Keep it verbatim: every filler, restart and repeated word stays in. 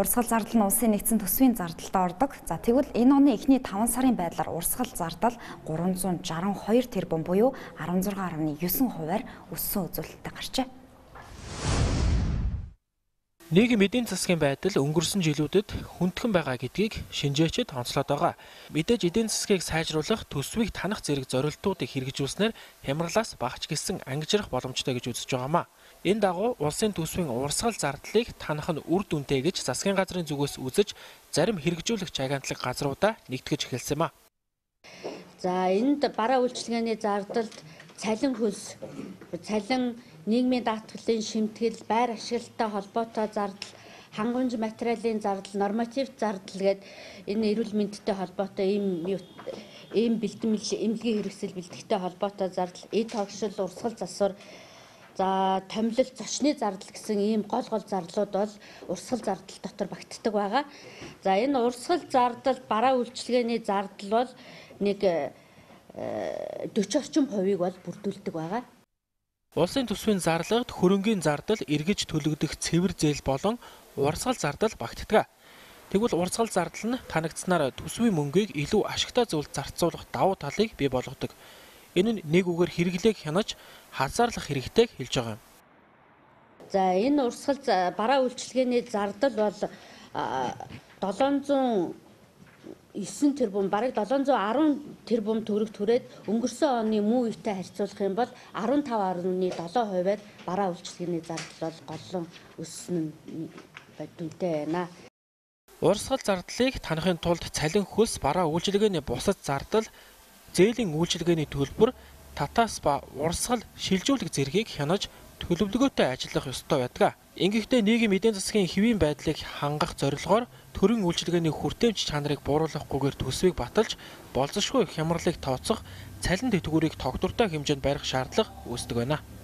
Урсгал зардал нь улсын нэгдсэн төсвийн зардалд ордог. За тэгвэл энэ оны эхний таван сарын байдлаар урсгал зардал гурван зуун жарган хоёр тэрбум буюу арван зургаан гаруй девять хувиар өссөн үзүүлэлттэй гарчээ. Нийгэм эдийн засгийн байдал өнгөрсөн жилүүдэд хүндхэн байгаа гэдгийг шинжээчид онцлоод байгаа. Мэдээж эдийн засгийг сайжруулах төсвийг танах зэрэг зорилтуудыг хэрэгжүүлснээр хямралаас багч гисэн ангижрах боломжтой гэж үзэж байгаамаа. Энэ дагуу улсын төсвийн урсгал зардлыг танах нь үр дүнтэй гэж засгийн газрын зүгээс үзэж зарим хэрэгжүүлэгч агентлаг газруудаа нэгтгэж эхэлсэн юм а. За энд бараа үйлчилгээний зардалд цалин хөлс, цалин нийгмийн даатгалын шимтгэл, байр ашиглалтай холбоотой зардал, хангамж материалын зардал, норматив зардал гээд энэ эрүүл мэндтэй холбоотой ийм ийм бэлтгэл эмнэлгийн хэрэгсэл бэлтгэхтэй холбоотой зардал, эд тогшил, урсгал засвар, за томилол, зочны зардал гэсэн ийм гол гол зарлууд бол урсгал зардал дотор багтдаг байгаа. За энэ урсгал зардал, бараа үйлчилгээний зардал бол нэг дөрвөн орчим хувийг бол бүрдүүлдэг байгаа. Улсын төсвийн зарлагт хөрөнгийн зардал эргэж төлөгдөх цэвэр зээл болон урсгал зардал багтдаг. Тэгвэл урсгал зардал нь танагдсанаар төсвийн мөнгийг илүү ашигтай зөвлөлд зарцуулах давуу талыг бий болгодог. Энэ нь нэг үгээр хэрэглээг хянаж хазаарлах хэрэгтэйг хэлж байгаа юм. За энэ урсгал бараа үйлчилгээний зардал бол долоон зуун девять тэрбум, бараг долоон зуун арван тэрбум төгрөг түрээд өнгөрсөн оны муу үетэй харьцуулах юм бол арван тав гаруй долоо хувиар бараа үйлчилгээний зардал бол голлон өссөн дүнтэй байна. Урсгал зардлыг танахын тулд цалин хөлс, бараа үйлчилгээний бусад зардал, зээлийн үйлчилгээний төлбөр, татаас ба урсгал шилжүүлэх зэргийг хянаж төлөвлөгөөтэй ажиллах ёстой байдаг. Ингэхдээ нийгэм эдийн засгийн хэвийн байдлыг хангах зорилгоор төрийн үйлчилгээний хүртээмж чанарыг бууруулахгүйгээр төсвийг баталж болзошгүй хямралыг тооцох, цалин тэтгэврийг тогтвортой хэмжээнд барих шаардлага үүсдэг байна.